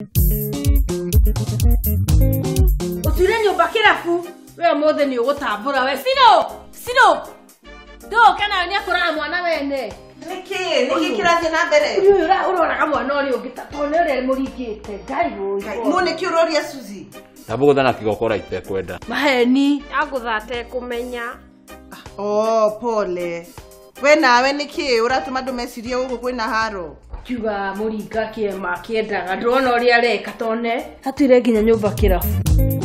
Utire nyumba kirabu we mothe ni ugutambura we sino do kana ni akora mwana wene niki kirathi na mbere urora mwana uri ugitatone uri muringite ngai uyu mu niki uroria Suzi Nabugutha na kigokora itekwenda maheni aguthate kumenya pole we nawe niki uratuma ndumecirie ugu kwina haro kiuga muringa kiema kiendaga ndona uri areka tone atire nginya nyumba kirabu